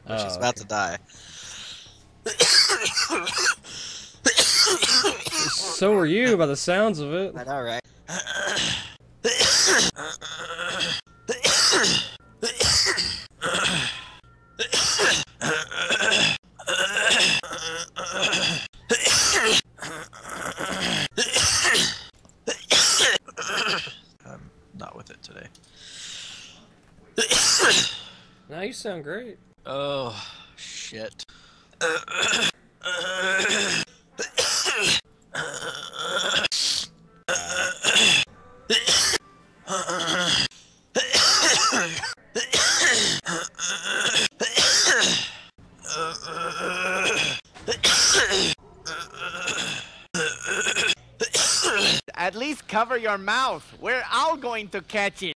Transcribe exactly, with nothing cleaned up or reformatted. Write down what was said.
but Oh, she's about okay. to die. So were you, by the sounds of it. I know, right? I'm not with it today. Now you sound great. Oh, shit. At least cover your mouth. We're all going to catch it.